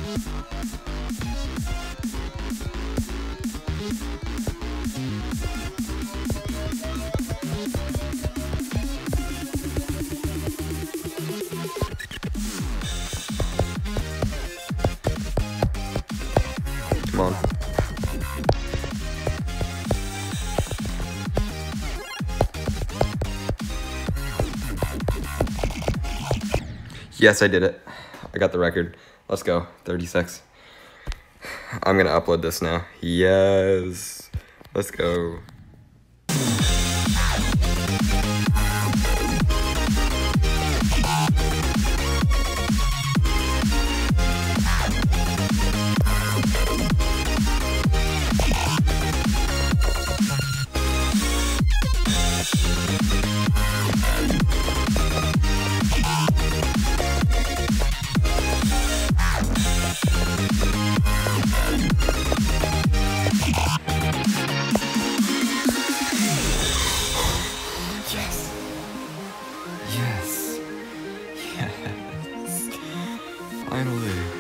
Come on. Yes, I did it. I got the record. Let's go. 36. I'm gonna upload this now. Yes. Let's go. Yes. Yes. Finally.